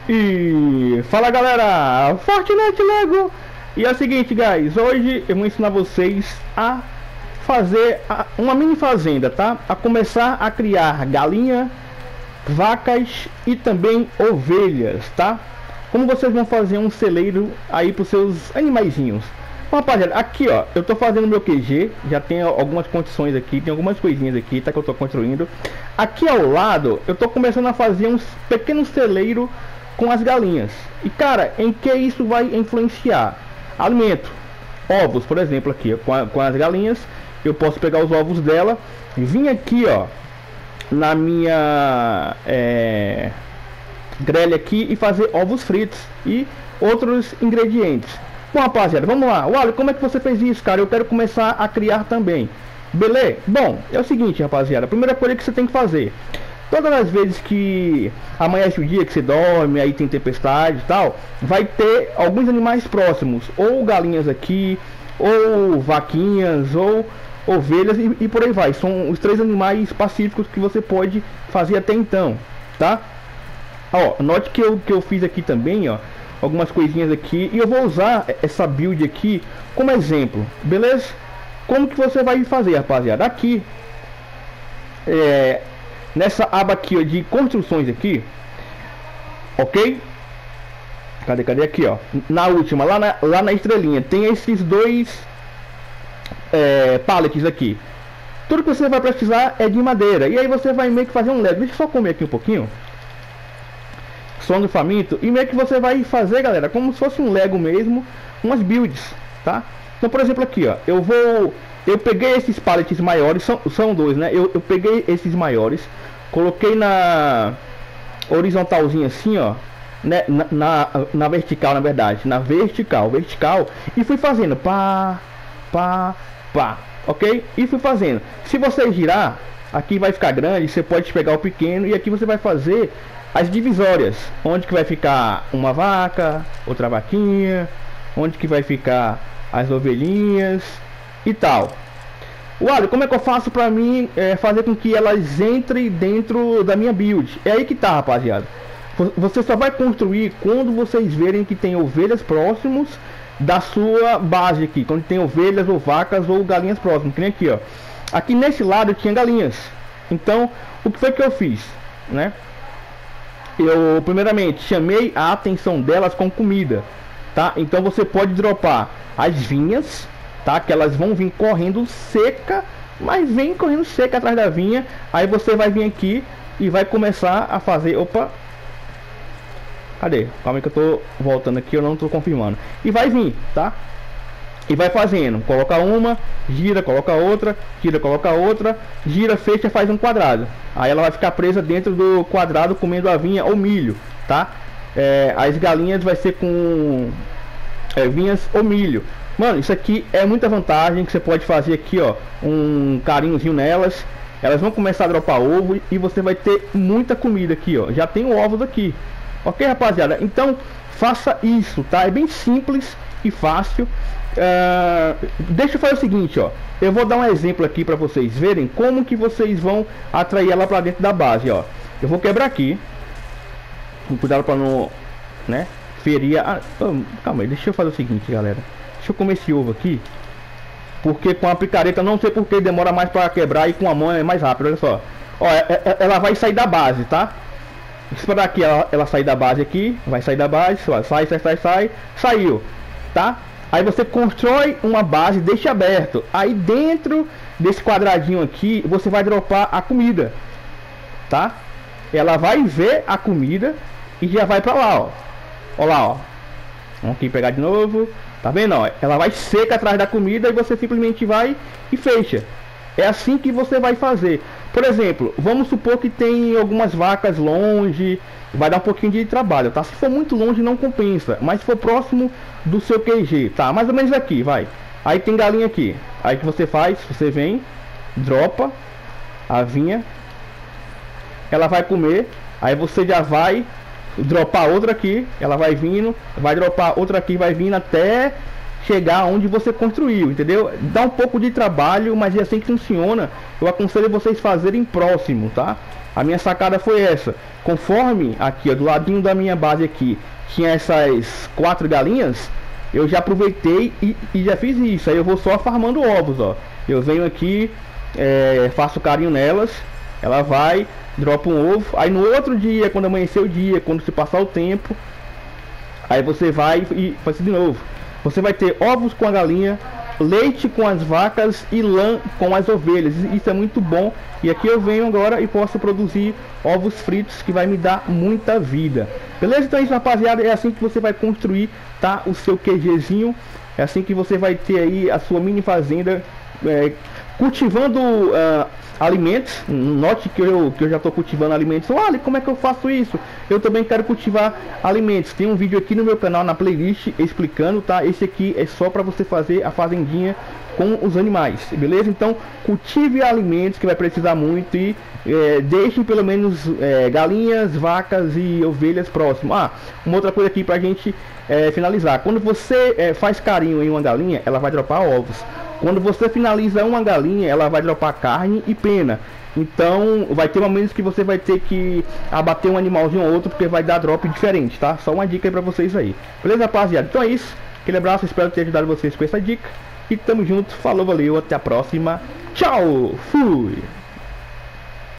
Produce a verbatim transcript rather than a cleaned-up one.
E fala galera, Fortnite Lego. E é o seguinte, guys, hoje eu vou ensinar vocês a fazer a, uma mini fazenda, tá? A começar a criar galinha, vacas e também ovelhas, tá? Como vocês vão fazer um celeiro aí para os seus animaizinhos. Bom, rapaziada, aqui ó, eu tô fazendo meu Q G, já tem algumas condições aqui, tem algumas coisinhas aqui, tá, que eu tô construindo. Aqui ao lado, eu tô começando a fazer um pequeno celeiro com as galinhas. E cara, em que isso vai influenciar? Alimento, ovos, por exemplo, aqui com, a, com as galinhas, eu posso pegar os ovos dela e vir aqui ó, na minha é, grelha aqui e fazer ovos fritos e outros ingredientes. Bom, rapaziada, vamos lá. Olha, como é que você fez isso, cara? Eu quero começar a criar também. Beleza? Bom, é o seguinte, rapaziada. A primeira coisa que você tem que fazer, todas as vezes que amanhece o dia, que você dorme, aí tem tempestade e tal, vai ter alguns animais próximos, ou galinhas aqui, ou vaquinhas, ou ovelhas e, e por aí vai. São os três animais pacíficos que você pode fazer até então, tá? Ó, note que eu, que eu fiz aqui também, ó, algumas coisinhas aqui, e eu vou usar essa build aqui como exemplo, beleza? Como que você vai fazer, rapaziada? Aqui, é, nessa aba aqui ó, de construções aqui, ok? Cadê, cadê? Aqui, ó, na última, lá na, lá na estrelinha, tem esses dois é, pallets aqui. Tudo que você vai precisar é de madeira, e aí você vai meio que fazer um Lego. Deixa eu só comer aqui um pouquinho. Sono faminto. E meio que você vai fazer, galera, como se fosse um Lego mesmo, umas builds, tá? Então, por exemplo, aqui, ó, eu vou... Eu peguei esses pallets maiores, são, são dois, né? Eu, eu peguei esses maiores, coloquei na horizontalzinha assim, ó, né? Na, na, na vertical, na verdade, na vertical, vertical, e fui fazendo pá, pá, pá, ok? E fui fazendo. Se você girar, aqui vai ficar grande, você pode pegar o pequeno, e aqui você vai fazer as divisórias, onde que vai ficar uma vaca, outra vaquinha, onde que vai ficar as ovelhinhas e tal. Olha, como é que eu faço pra mim é, fazer com que elas entrem dentro da minha build? É aí que tá, rapaziada. Você só vai construir quando vocês verem que tem ovelhas próximos da sua base aqui, quando tem ovelhas ou vacas ou galinhas próximas, que nem aqui, ó. Aqui nesse lado tinha galinhas. Então, o que foi que eu fiz, né? Eu primeiramente chamei a atenção delas com comida, tá? Então você pode dropar as vinhas, tá? Que elas vão vir correndo seca, mas vem correndo seca atrás da vinha. Aí você vai vir aqui e vai começar a fazer, opa, cadê? Calma aí que eu tô voltando aqui, eu não tô confirmando. E vai vir, tá? E vai fazendo, coloca uma, gira, coloca outra, gira, coloca outra, gira, fecha, faz um quadrado. Aí ela vai ficar presa dentro do quadrado comendo a vinha ou milho, tá? É, as galinhas vai ser com é, vinhas ou milho. Mano, isso aqui é muita vantagem que você pode fazer aqui, ó, um carinhozinho nelas. Elas vão começar a dropar ovo e você vai ter muita comida aqui, ó. Já tem ovos aqui, ok, rapaziada? Então faça isso, tá? É bem simples e fácil. Uh, deixa eu fazer o seguinte, ó. Eu vou dar um exemplo aqui para vocês verem como que vocês vão atrair ela para dentro da base, ó. Eu vou quebrar aqui. Cuidado para não, né, ferir a... oh, calma aí, deixa eu fazer o seguinte, galera. Deixa eu comer esse ovo aqui, porque com a picareta não sei porque demora mais para quebrar e com a mão é mais rápido. Olha só, ó, ela vai sair da base, tá? Esperar aqui ela, ela sair da base aqui, vai sair da base, ó, sai, sai, sai, sai, saiu, tá? Aí você constrói uma base, deixa aberto. Aí dentro desse quadradinho aqui, você vai dropar a comida, tá? Ela vai ver a comida e já vai pra lá, ó. Ó lá, ó. Vamos aqui pegar de novo. Tá vendo, ó? Ela vai seca atrás da comida e você simplesmente vai e fecha. É assim que você vai fazer. Por exemplo, vamos supor que tem algumas vacas longe, vai dar um pouquinho de trabalho, tá? Se for muito longe não compensa, mas se for próximo do seu Q G, tá? Mais ou menos aqui, vai. Aí tem galinha aqui. Aí que você faz? Você vem, dropa a vinha, ela vai comer, aí você já vai dropar outra aqui, ela vai vindo, vai dropar outra aqui, vai vindo até chegar onde você construiu, entendeu? Dá um pouco de trabalho, mas é assim que funciona. Eu aconselho vocês fazerem próximo, tá? a minha sacada foi essa. Conforme aqui, ó, do ladinho da minha base aqui, tinha essas quatro galinhas, eu já aproveitei e, e já fiz isso. Aí eu vou só farmando ovos, ó. Eu venho aqui, é, faço carinho nelas, ela vai, dropa um ovo. Aí no outro dia, quando amanhecer o dia, quando se passar o tempo, aí você vai e faz de novo. Você vai ter ovos com a galinha, leite com as vacas e lã com as ovelhas. Isso é muito bom. E aqui eu venho agora e posso produzir ovos fritos, que vai me dar muita vida. Beleza? Então é isso, rapaziada. É assim que você vai construir, tá, o seu QGzinho. É assim que você vai ter aí a sua mini fazenda, é, cultivando uh, alimentos. Note que eu, que eu já estou cultivando alimentos. Olha, como é que eu faço isso? Eu também quero cultivar alimentos. Tem um vídeo aqui no meu canal, na playlist, explicando, tá? Esse aqui é só para você fazer a fazendinha com os animais, beleza? Então cultive alimentos, que vai precisar muito, e é, deixe pelo menos é, galinhas, vacas e ovelhas próximo. Ah, uma outra coisa aqui pra gente é, finalizar: quando você é, faz carinho em uma galinha, ela vai dropar ovos. Quando você finaliza uma galinha, ela vai dropar carne e pena. Então vai ter momentos que você vai ter que abater um animalzinho ou outro, porque vai dar drop diferente, tá? Só uma dica aí pra vocês aí, beleza, rapaziada? Então é isso, aquele abraço, espero ter ajudado vocês com essa dica. E tamo junto, falou, valeu, até a próxima, tchau, fui!